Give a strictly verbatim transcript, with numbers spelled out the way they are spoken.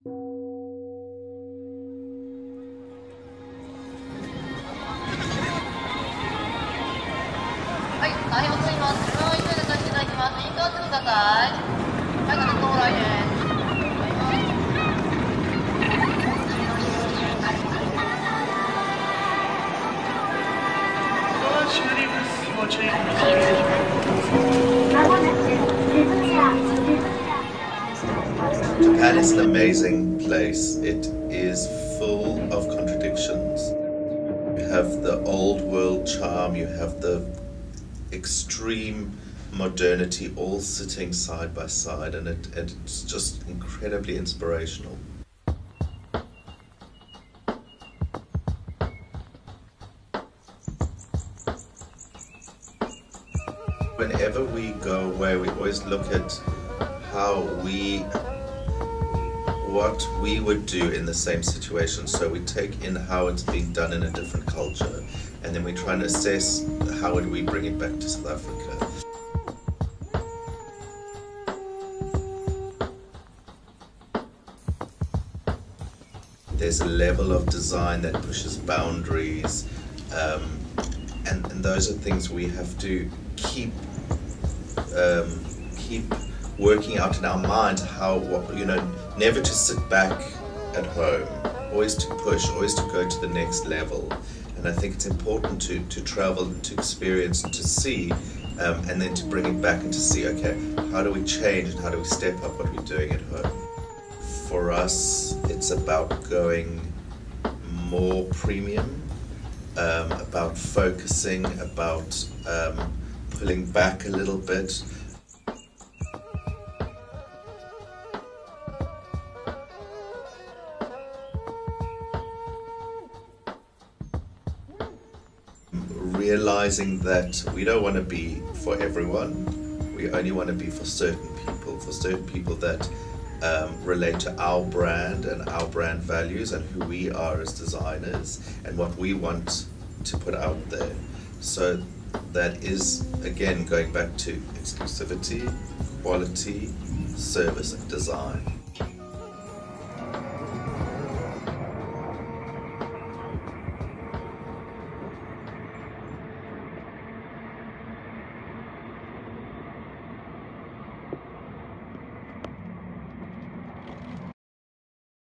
はい、大変遅います。自分を急いでさせていただきます。インカーってください。はい、ガラッと往来です。 Japan is an amazing place. It is full of contradictions. You have the old world charm, you have the extreme modernity all sitting side by side, and it, it's just incredibly inspirational. Whenever we go away, we always look at how we, what we would do in the same situation. So we take in how it's being done in a different culture, and then we try and assess how would we bring it back to South Africa. There's a level of design that pushes boundaries, um, and, and those are things we have to keep um, keep working out in our minds. How, you know, never to sit back at home, always to push, always to go to the next level. And I think it's important to to travel, to experience, and to see, um, and then to bring it back and to see, okay, how do we change and how do we step up what we're doing at home? For us, it's about going more premium, um, about focusing, about um, pulling back a little bit. Realizing that we don't want to be for everyone, we only want to be for certain people, for certain people that um, relate to our brand and our brand values and who we are as designers and what we want to put out there. So that is, again, going back to exclusivity, quality, service and design.